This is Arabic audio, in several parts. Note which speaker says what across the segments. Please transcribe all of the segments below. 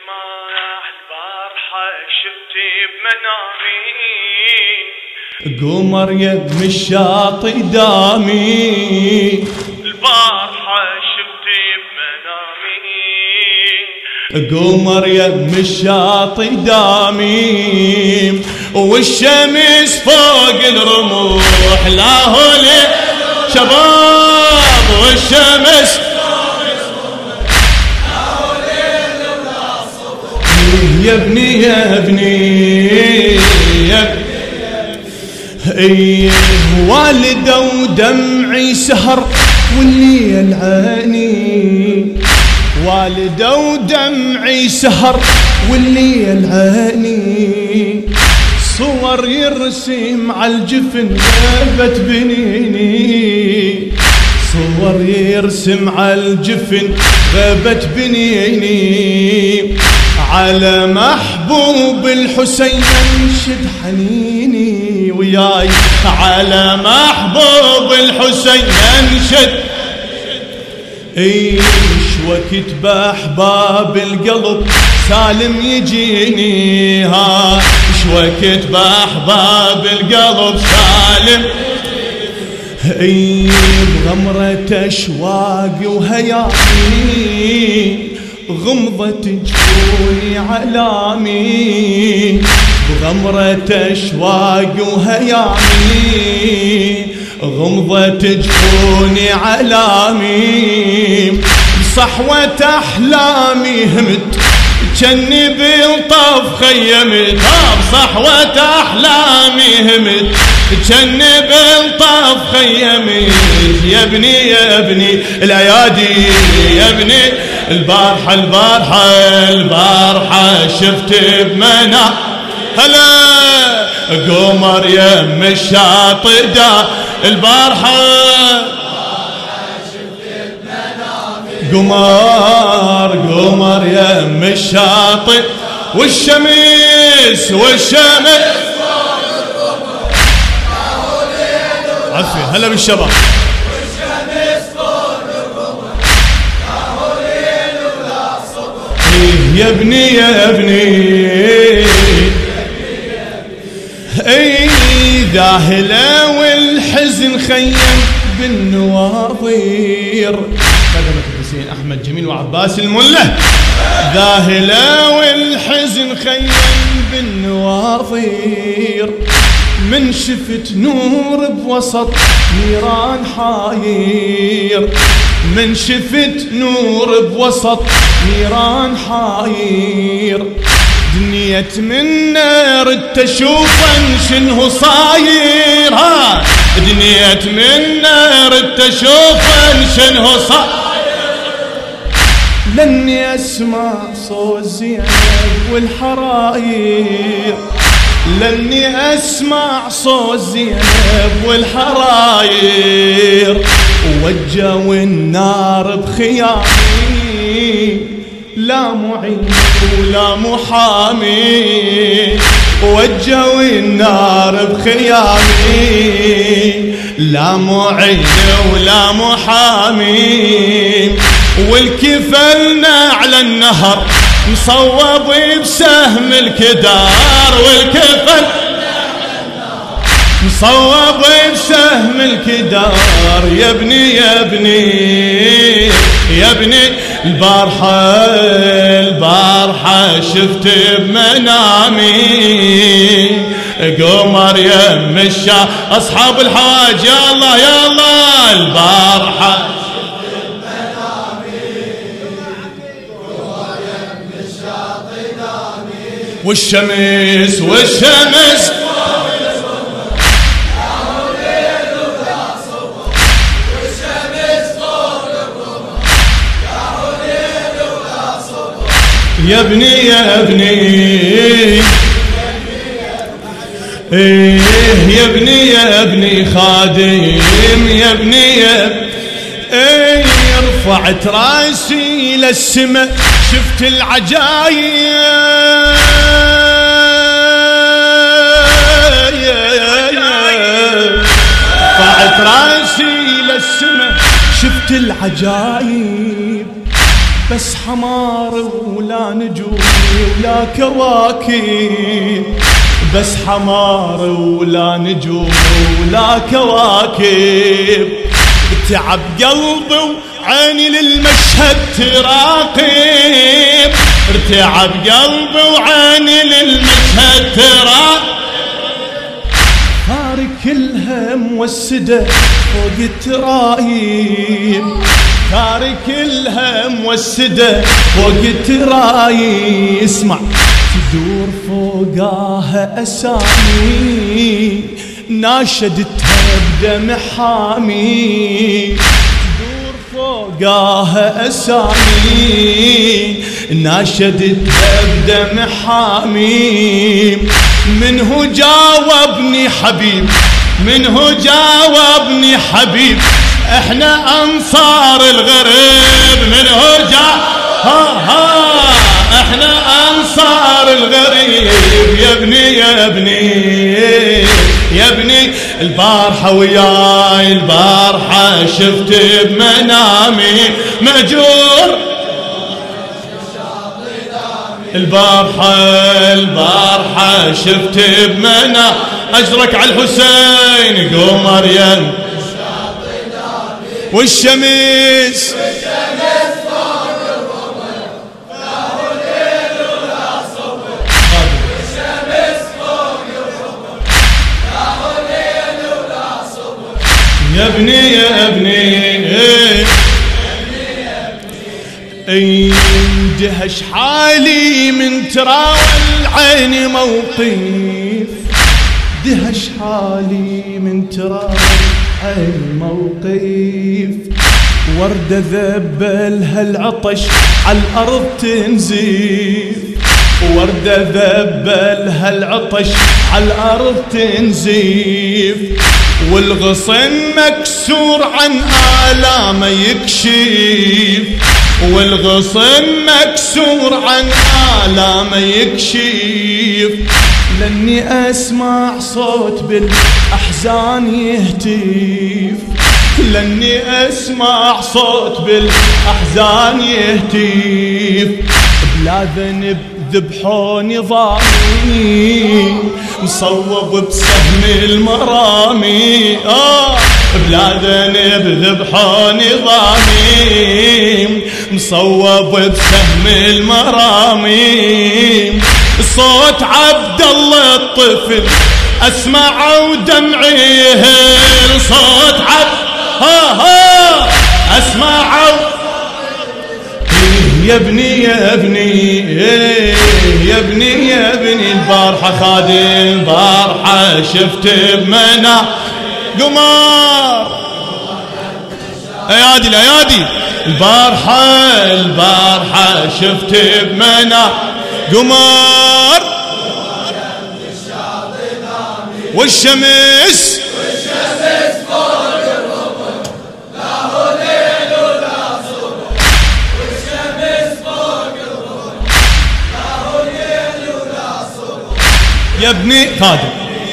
Speaker 1: يسمع البارحة شفتي بمنامي
Speaker 2: قمر يم الشاطئ دامي
Speaker 1: البارحة شفتي بمنامي
Speaker 2: قمر يم الشاطئ دامي والشمس فوق الرموح لا هولي شباب والشمس يا ابني يا ابني يا ابني والده ودمعي سهر والليل عاني والده ودمعي سهر والليل عاني صور يرسم عالجفن غابت بنيني صور يرسم عالجفن غابت بنيني على محبوب الحسين انشد حنيني وياي على محبوب الحسين انشد ايش وقت باحباب القلب سالم يجيني ها ايش وقت باحباب القلب سالم اي بغمرة اشواقي وهيامي غمضة جفوني علامي بغمرة اشواقي وهيامي غمضة جفوني علامي صحوة احلامي همت جني بالطف خيمت بصحوة احلامي همت جني بالطف خيمت يا ابني يا ابني الايادي يا ابني البارحة البارحة البارحة شفت بمنام هلا قمر يم الشاطئ دا البارحة قمر يم الشاطئ والشمس عفية هلا بالشباب يا ابني يا ابني اي ذاهلة والحزن خيم بالنواظير خدمة الحسين احمد جميل وعباس المله ذاهلة والحزن خيم بالنواظير من شفت نور بوسط نيران حاير من شفت نور بوسط نيران حاير دنيت من نار تشوفن شنو صاير ها دنيت من نار تشوفن شنو صاير لاني اسمع صوت زينب والحراير لاني اسمع صوت زينب والحراير وجوا النار بخيامي لا معين ولا محامي وجوا النار بخيامي لا معين ولا محامي والكفلنا على النهر مصوب بسهم الكدار والكفل مصوب بسهم الكدار يا ابني يا ابني يا ابني البارحة شفت بمنامي قمر يم الشاطئ اصحاب الحواج يا الله يا الله البارحة والشمس يا ابني يا ابني ايه يا ابني يا ابني خادم يا ابني يا ايه رفعت راسي للسماء شفت العجايب رفعت راسي للسماء شفت العجايب بس حمار ولا نجوم ولا كواكب، بس حمار ولا نجوم ولا كواكب. تعب قلبي وعيني للمشهد تراقب، ارتعب قلبي وعيني للمشهد تراقب. تارك الهم والسدى فوق الترايب، تارك الهم والسدى فوق الترايب. اسمع تدور فوقاها أسامي ناشدتها بدمع حامي، تدور فوقاها أسامي ناشدتها بدمع حامي. منه جاوبني حبيب، منه جاوبني حبيب، احنا انصار الغريب. منه احنا انصار الغريب. يا ابني يا ابني يا ابني البارحة وياي، البارحة شفت بمنامي مأجور، البارحة شفت بمنام أجرك على الحسين قمر ين والشمس فوق الرمل لا هو ليل ولا صبح، والشمس فوق الرمل لا هو ليل ولا صبح. يا ابني يا ابني اندهش حالي من تراوى العين موقف، دهش حالي من تراوى العين موقف. وردة ذبلها العطش على الأرض تنزف، وردة ذبلها العطش على الأرض تنزف. والغصن مكسور عن آلامه يكشف، والغصن مكسور عن آلامه يكشف. لاني اسمع صوت بالاحزان يهتف، لاني اسمع صوت بالاحزان يهتف. بلا ذنب ذبحوني ضامي مصوب بسهم المرامي، بلا ذنب ذبحوني ضامي مصوب بسهم المرامي. صوت عبد الله الطفل اسمع ودمعي يهل، صوت عبد اسمع يا ابني يا ابني يا ابني يا ابني. البارحة خادم البارحة شفت بمنى قمر ايادي الايادي. البارحة شفت بمنى قمر والشمس فوق الرمل لا هو ليل ولا صبح، والشمس فوق الرمل لا هو ليل ولا صبح. يا ابني خادم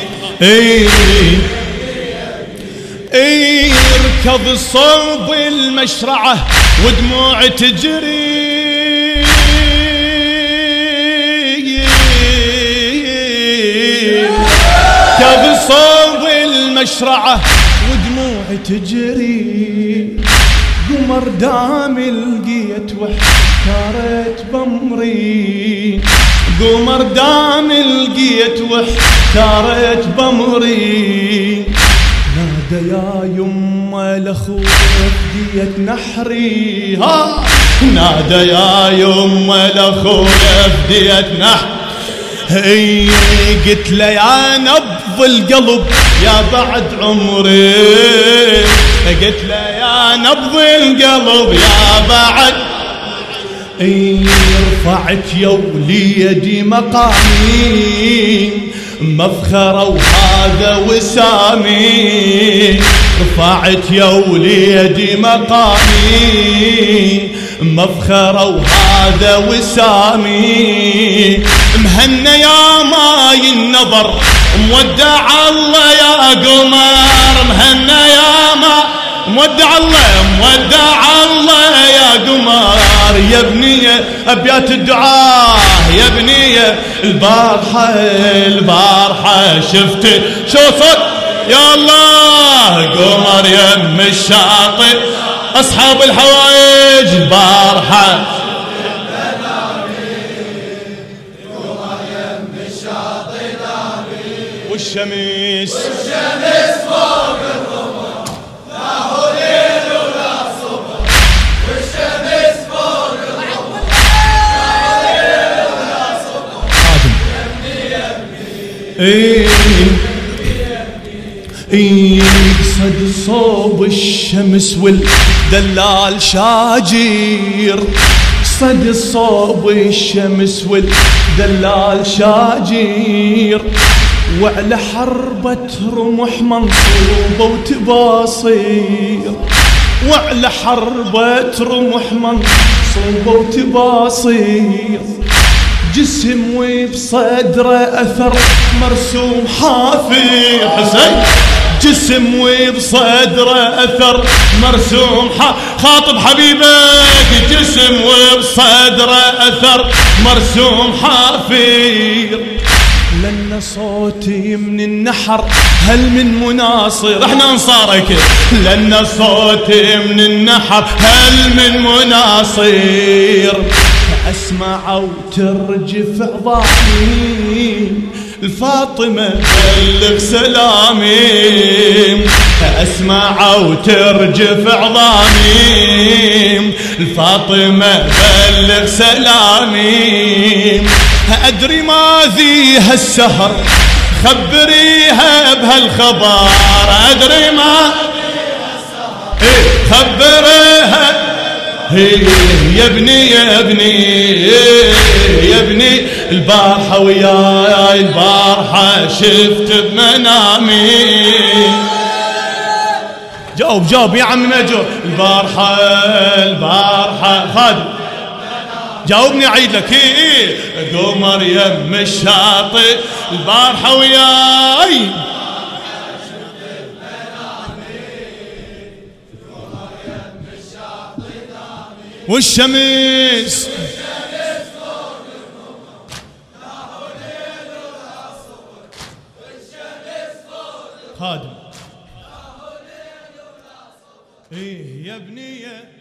Speaker 2: اركض صوب المشرعة ودموع تجري، اركض صوب المشرعة ودموع تجري. قمر دام لقيت واحتارت بمري، قمر دام لقيت واحتارت بمري. نادى يا يما لاخويا فدية نحري، نادى يا يما لاخويا فدية نحري. قلت له يا نبض القلب يا بعد عمري، قلت له يا نبض القلب يا بعد. رفعت يا وليدي مقامي مفخرة وهذا وسامي، رفعت يا وليدي مقامي مفخرة وهذا وسامي. مهنا يا ماي النظر مودع الله يا قمر، مهنا يا مودع الله مودع الله يا قمر يا بنية أبيات الدعاء يا بنية البارحة شفت شو صوت يا الله قمر يم الشاطئ أصحاب الحوايج البارحة والشمس
Speaker 3: فوق الرمح لا هو ليل ولا صبح والشمس فوق الرمح لا هو ليل ولا صبح يا
Speaker 2: ابني صد صوب الشمس والدلال شاجير صد صوب الشمس والدلال شاجير وعلى حربة رمح منصوبة وتباصير وعلى حربة رمح منصوبة وتباصير جسم وبصدره أثر مرسوم حافي حسين جسم وبصدره أثر مرسوم خاطب حبيبك جسم وبصدره أثر مرسوم حافير لأن صوتي من النحر هل من مناصر احنا انصارك لأن صوتي من النحر هل من مناصر أسمع وترجف عظامي الفاطمة بلغ سلامي أسمع وترجف عظامي الفاطمة بلغ سلامي أدري ما ذي هالسهر خبريها بهالخبر أدري ما خبريها يا ابني يا ابني يا ابني البارحة وياي البارحة شفت بمنامي جاوب يا عمي ما جاوب البارحة خادم جاوبني أعيد لك قمر يم الشاطئ البارحة وياي والشمس خادم يا ابني